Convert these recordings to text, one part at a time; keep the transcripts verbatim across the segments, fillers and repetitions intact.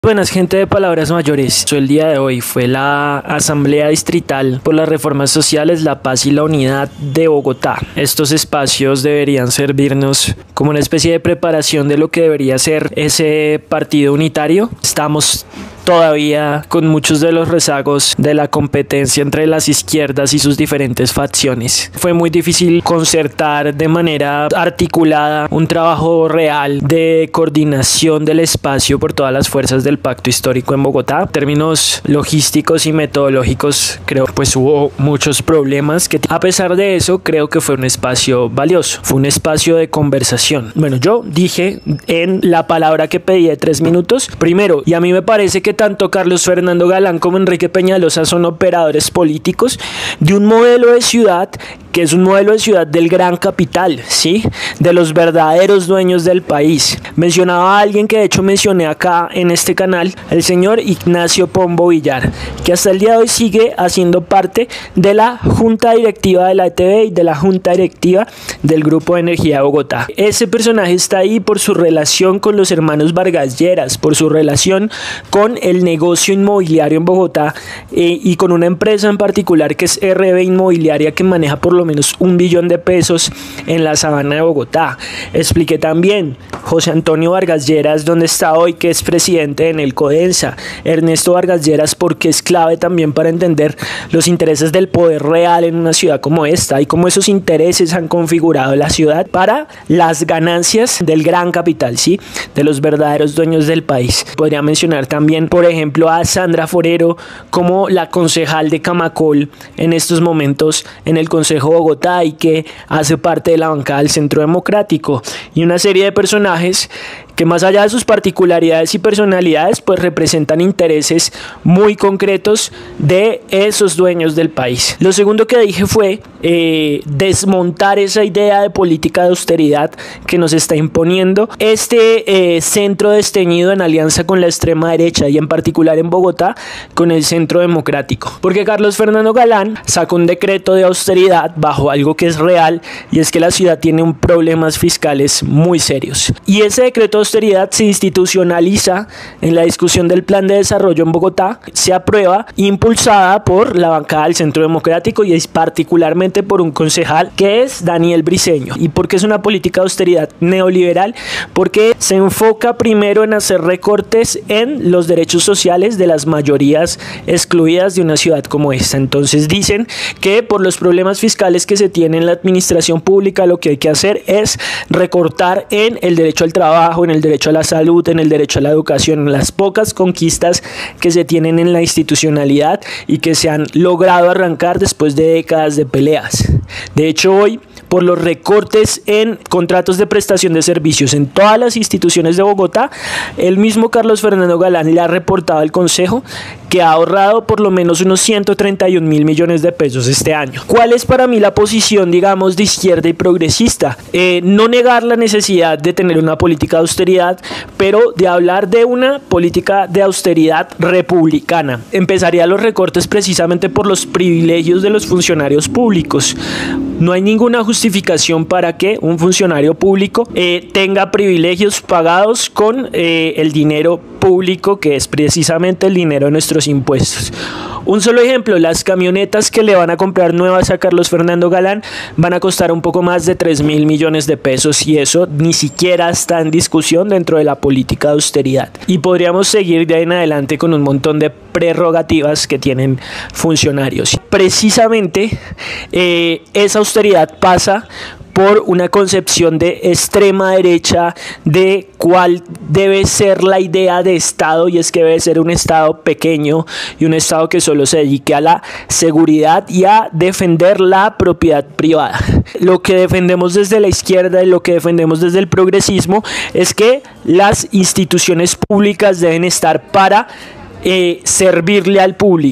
Buenas, gente de Palabras Mayores. El día de hoy fue la Asamblea Distrital por las Reformas Sociales, la Paz y la Unidad de Bogotá. Estos espacios deberían servirnos como una especie de preparación de lo que debería ser ese partido unitario. Estamos todavía con muchos de los rezagos de la competencia entre las izquierdas y sus diferentes facciones. Fue muy difícil concertar de manera articulada un trabajo real de coordinación del espacio por todas las fuerzas del pacto histórico en Bogotá. En términos logísticos y metodológicos, creo pues hubo muchos problemas que, a pesar de eso, creo que fue un espacio valioso. Fue un espacio de conversación. Bueno, yo dije en la palabra que pedí de tres minutos, primero, y a mí me parece que tanto Carlos Fernando Galán como Enrique Peñalosa son operadores políticos de un modelo de ciudad que es un modelo de ciudad del gran capital, ¿sí? De los verdaderos dueños del país. Mencionaba a alguien que de hecho mencioné acá en este canal, el señor Ignacio Pombo Villar, que hasta el día de hoy sigue haciendo parte de la Junta Directiva de la E T V y de la Junta Directiva del Grupo de Energía de Bogotá. Ese personaje está ahí por su relación con los hermanos Vargas Lleras, por su relación con el negocio inmobiliario en Bogotá eh, y con una empresa en particular que es R B Inmobiliaria, que maneja por lo menos un billón de pesos en la sabana de Bogotá. Expliqué también José Antonio Vargas Lleras, donde está hoy, que es presidente en el Codensa. Ernesto Vargas Lleras, porque es clave también para entender los intereses del poder real en una ciudad como esta y cómo esos intereses han configurado la ciudad para las ganancias del gran capital, ¿sí? De los verdaderos dueños del país. Podría mencionar también, por ejemplo, a Sandra Forero como la concejal de Camacol en estos momentos en el Consejo de Bogotá y que hace parte de la bancada del Centro Democrático, y una serie de personajes que, más allá de sus particularidades y personalidades, pues representan intereses muy concretos de esos dueños del país. Lo segundo que dije fue eh, desmontar esa idea de política de austeridad que nos está imponiendo este eh, centro desteñido en alianza con la extrema derecha y en particular en Bogotá con el Centro Democrático. Porque Carlos Fernando Galán sacó un decreto de austeridad bajo algo que es real, y es que la ciudad tiene un problemas fiscales muy serios. Y ese decreto de austeridad se institucionaliza en la discusión del plan de desarrollo en Bogotá, se aprueba, impulsada por la bancada del Centro Democrático y es particularmente por un concejal que es Daniel Briceño. ¿Y por qué es una política de austeridad neoliberal? Porque se enfoca primero en hacer recortes en los derechos sociales de las mayorías excluidas de una ciudad como esta. Entonces dicen que por los problemas fiscales que se tienen en la administración pública, lo que hay que hacer es recortar en el derecho al trabajo, en el derecho a la salud, en el derecho a la educación, en las pocas conquistas que se tienen en la institucionalidad y que se han logrado arrancar después de décadas de peleas. De hecho, hoy, por los recortes en contratos de prestación de servicios en todas las instituciones de Bogotá, el mismo Carlos Fernando Galán le ha reportado al Consejo que ha ahorrado por lo menos unos ciento treinta y un mil millones de pesos este año. ¿Cuál es para mí la posición, digamos, de izquierda y progresista? Eh, no negar la necesidad de tener una política de austeridad, pero de hablar de una política de austeridad republicana. Empezaría los recortes precisamente por los privilegios de los funcionarios públicos. No hay ninguna justificación para que un funcionario público eh, tenga privilegios pagados con eh, el dinero público, que es precisamente el dinero de nuestros impuestos. Un solo ejemplo: las camionetas que le van a comprar nuevas a Carlos Fernando Galán van a costar un poco más de tres mil millones de pesos, y eso ni siquiera está en discusión dentro de la política de austeridad. Y podríamos seguir de ahí en adelante con un montón de prerrogativas que tienen funcionarios. Precisamente eh, esa austeridad pasa por una concepción de extrema derecha de cuál debe ser la idea de Estado, y es que debe ser un Estado pequeño y un Estado que solo se dedique a la seguridad y a defender la propiedad privada. Lo que defendemos desde la izquierda y lo que defendemos desde el progresismo es que las instituciones públicas deben estar para eh, servirle al público.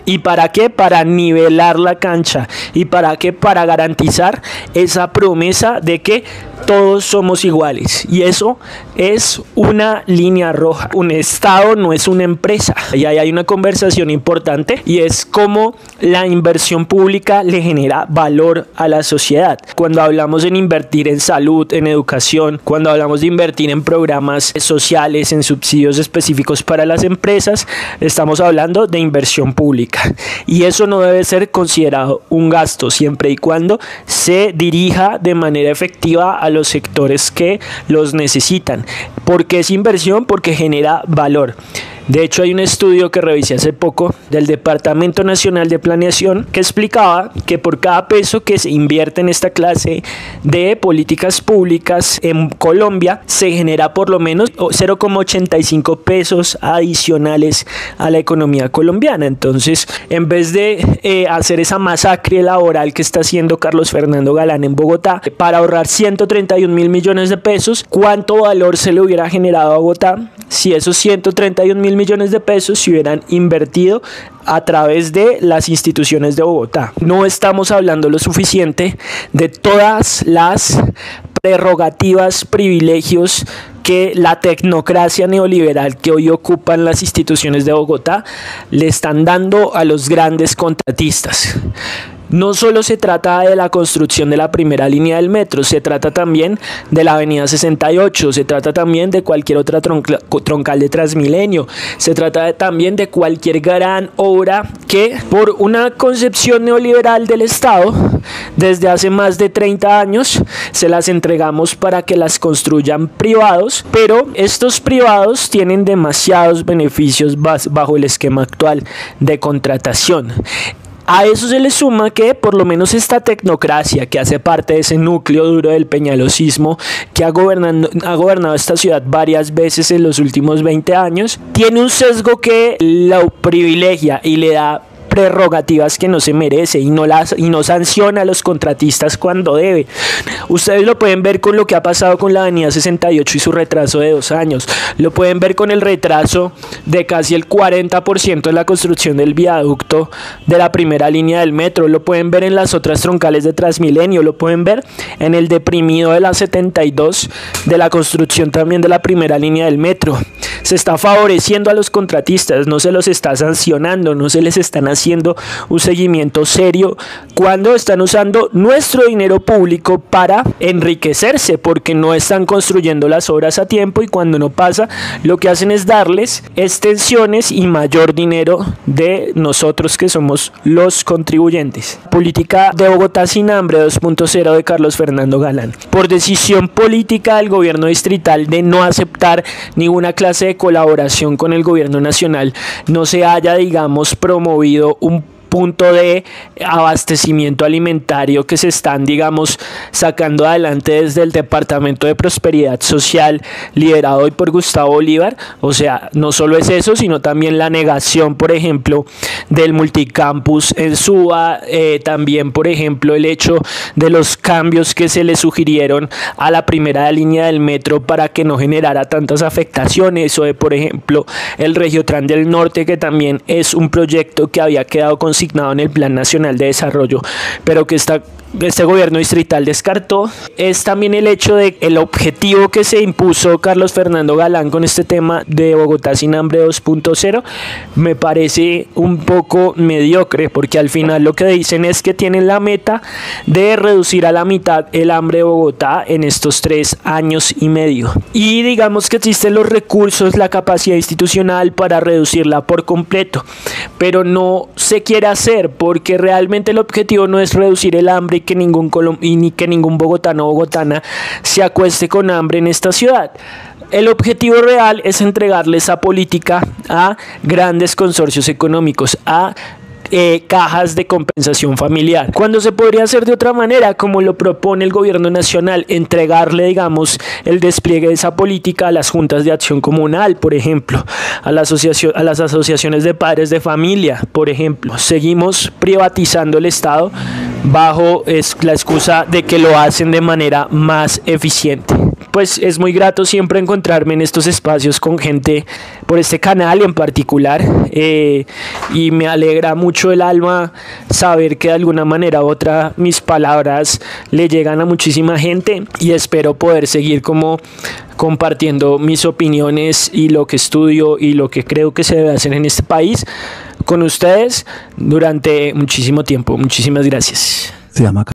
¿Y para qué? Para nivelar la cancha. ¿Y para qué? Para garantizar esa promesa de que todos somos iguales. Y eso es una línea roja. Un Estado no es una empresa. Y ahí hay una conversación importante, y es cómo la inversión pública le genera valor a la sociedad. Cuando hablamos en invertir en salud, en educación, cuando hablamos de invertir en programas sociales, en subsidios específicos para las empresas, estamos hablando de inversión pública. Y eso no debe ser considerado un gasto, siempre y cuando se dirija de manera efectiva a los sectores que los necesitan. ¿Por qué es inversión? Porque genera valor. De hecho, hay un estudio que revisé hace poco del Departamento Nacional de Planeación que explicaba que por cada peso que se invierte en esta clase de políticas públicas en Colombia, se genera por lo menos cero coma ochenta y cinco pesos adicionales a la economía colombiana. Entonces, en vez de eh, hacer esa masacre laboral que está haciendo Carlos Fernando Galán en Bogotá para ahorrar ciento treinta y un mil millones de pesos, ¿cuánto valor se le hubiera generado a Bogotá si esos ciento treinta y un mil millones de pesos se hubieran invertido a través de las instituciones de Bogotá? No estamos hablando lo suficiente de todas las prerrogativas, privilegios que la tecnocracia neoliberal que hoy ocupan las instituciones de Bogotá le están dando a los grandes contratistas. No solo se trata de la construcción de la primera línea del metro, se trata también de la avenida sesenta y ocho, se trata también de cualquier otra tronca, troncal de Transmilenio, se trata de, también de cualquier gran obra que por una concepción neoliberal del Estado desde hace más de treinta años se las entregamos para que las construyan privados, pero estos privados tienen demasiados beneficios bajo el esquema actual de contratación. A eso se le suma que por lo menos esta tecnocracia que hace parte de ese núcleo duro del peñalosismo que ha gobernado, ha gobernado esta ciudad varias veces en los últimos veinte años, tiene un sesgo que lo privilegia y le da prerrogativas que no se merece y no las y no sanciona a los contratistas cuando debe. Ustedes lo pueden ver con lo que ha pasado con la avenida sesenta y ocho y su retraso de dos años. Lo pueden ver con el retraso de casi el cuarenta por ciento de la construcción del viaducto de la primera línea del metro. Lo pueden ver en las otras troncales de Transmilenio. Lo pueden ver en el deprimido de la setenta y dos de la construcción también de la primera línea del metro. Se está favoreciendo a los contratistas, no se los está sancionando, no se les están haciendo un seguimiento serio cuando están usando nuestro dinero público para enriquecerse, porque no están construyendo las obras a tiempo, y cuando no pasa, lo que hacen es darles extensiones y mayor dinero de nosotros que somos los contribuyentes. Política de Bogotá sin hambre dos punto cero de Carlos Fernando Galán. Por decisión política del gobierno distrital de no aceptar ninguna clase de colaboración con el gobierno nacional, no se haya, digamos, promovido un punto de abastecimiento alimentario que se están, digamos, sacando adelante desde el Departamento de Prosperidad Social liderado hoy por Gustavo Bolívar. O sea, no solo es eso, sino también la negación, por ejemplo, del multicampus en Suba, eh, también, por ejemplo, el hecho de los cambios que se le sugirieron a la primera línea del metro para que no generara tantas afectaciones, o de, por ejemplo, el Regiotran del Norte, que también es un proyecto que había quedado con consignado en el Plan Nacional de Desarrollo, pero que esta, este gobierno distrital descartó. Es también el hecho de el objetivo que se impuso Carlos Fernando Galán con este tema de Bogotá sin hambre dos punto cero, me parece un poco mediocre, porque al final lo que dicen es que tienen la meta de reducir a la mitad el hambre de Bogotá en estos tres años y medio, y digamos que existen los recursos, la capacidad institucional para reducirla por completo, pero no se quiere hacer porque realmente el objetivo no es reducir el hambre y que ningún colom- y ni que ningún bogotano o bogotana se acueste con hambre en esta ciudad. El objetivo real es entregarle esa política a grandes consorcios económicos, a Eh, cajas de compensación familiar, cuando se podría hacer de otra manera, como lo propone el gobierno nacional, entregarle, digamos, el despliegue de esa política a las juntas de acción comunal, por ejemplo, a, la asociación, a las asociaciones de padres de familia, por ejemplo. Seguimos privatizando el Estado bajo es, la excusa de que lo hacen de manera más eficiente. pues es muy grato siempre encontrarme en estos espacios con gente por este canal en particular, eh, y me alegra mucho el alma saber que de alguna manera u otra mis palabras le llegan a muchísima gente, y espero poder seguir como compartiendo mis opiniones y lo que estudio y lo que creo que se debe hacer en este país con ustedes durante muchísimo tiempo. Muchísimas gracias. Se llama